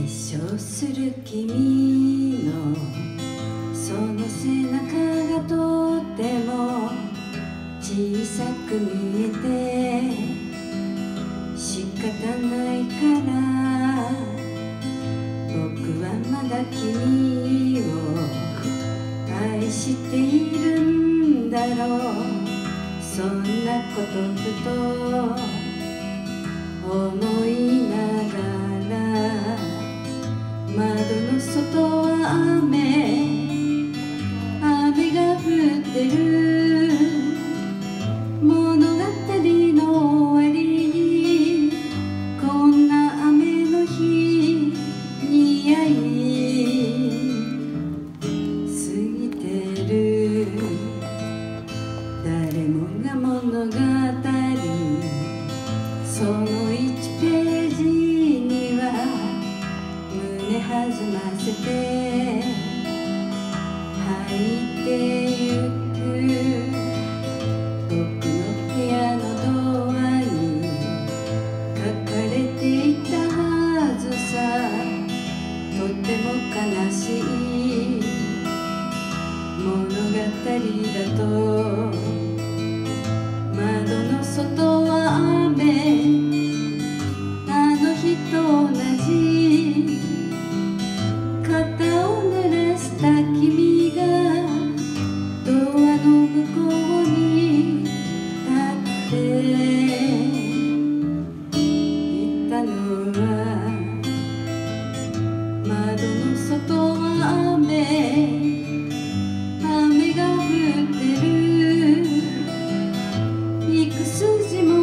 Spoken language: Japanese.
笑する君のその背中がとっても小さく見えて仕方ないから僕はまだ君を愛しているんだろう。そんなことふと思いながら窓の外は雨が降ってる。物語の終わりにこんな雨の日に会い過ぎてる。誰もが物語その1ページには胸弾ませて入ってゆく。僕の部屋のドアに書かれていたはずさ。とても悲しい物語だと。窓の外は雨、あの日と同じ。肩を濡らした君がドアの向こうに立っていたのは、窓の外は雨が降ってる。幾筋も